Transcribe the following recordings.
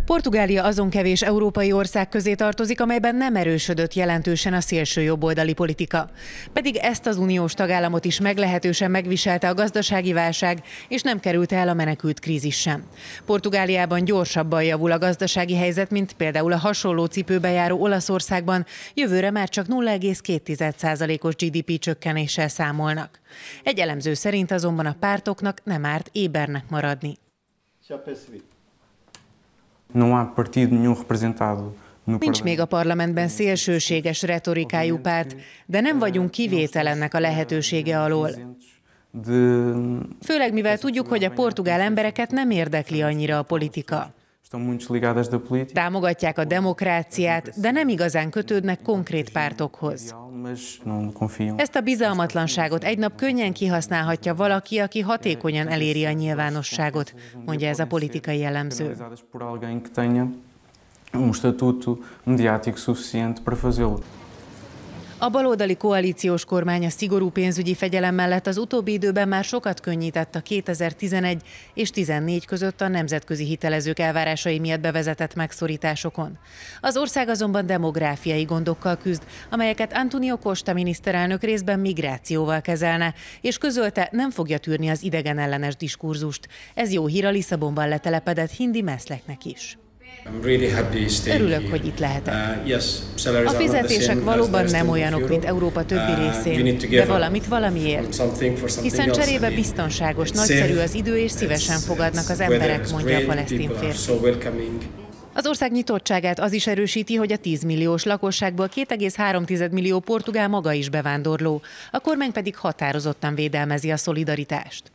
Portugália azon kevés európai ország közé tartozik, amelyben nem erősödött jelentősen a szélsőjobboldali politika. Pedig ezt az uniós tagállamot is meglehetősen megviselte a gazdasági válság, és nem került el a menekült krízis sem. Portugáliában gyorsabban javul a gazdasági helyzet, mint például a hasonló cipőbe járó Olaszországban, jövőre már csak 0,2%-os GDP csökkenéssel számolnak. Egy elemző szerint azonban a pártoknak nem árt ébernek maradni. Nincs még a parlamentben szélsőséges retorikájú párt, de nem vagyunk kivétel ennek a lehetősége alól. Főleg mivel tudjuk, hogy a portugál embereket nem érdekli annyira a politika. Támogatják a demokráciát, de nem igazán kötődnek konkrét pártokhoz. Ezt a bizalmatlanságot egy nap könnyen kihasználhatja valaki, aki hatékonyan eléri a nyilvánosságot, mondja ez a politikai elemző. A baloldali koalíciós kormány a szigorú pénzügyi fegyelem mellett az utóbbi időben már sokat könnyített a 2011 és 2014 között a nemzetközi hitelezők elvárásai miatt bevezetett megszorításokon. Az ország azonban demográfiai gondokkal küzd, amelyeket António Costa miniszterelnök részben migrációval kezelne, és közölte, nem fogja tűrni az idegenellenes diskurzust. Ez jó hír a Lisszabonban letelepedett hindi meszleknek is. Örülök, hogy itt lehetek. A fizetések valóban nem olyanok, mint Európa többi részén, de valamit valamiért. Hiszen cserébe biztonságos, nagyszerű az idő, és szívesen fogadnak az emberek, mondja a palesztin férfi. Az ország nyitottságát az is erősíti, hogy a 10 milliós lakosságból 2,3 millió portugál maga is bevándorló. A kormány pedig határozottan védelmezi a szolidaritást.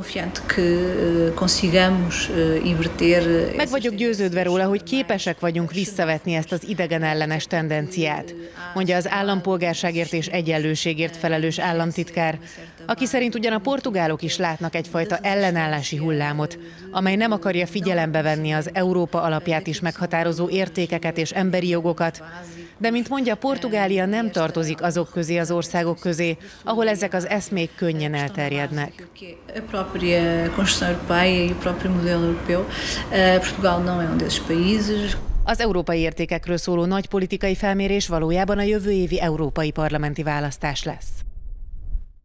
Meg vagyok győződve róla, hogy képesek vagyunk visszavetni ezt az idegenellenes tendenciát, mondja az állampolgárságért és egyenlőségért felelős államtitkár, aki szerint ugyan a portugálok is látnak egyfajta ellenállási hullámot, amely nem akarja figyelembe venni az Európa alapját is meghatározó értékeket és emberi jogokat, de mint mondja, Portugália nem tartozik azok közé az országok közé, ahol ezek az eszmék könnyen elterjednek. Az európai értékekről szóló nagy politikai felmérés valójában a jövő évi európai parlamenti választás lesz.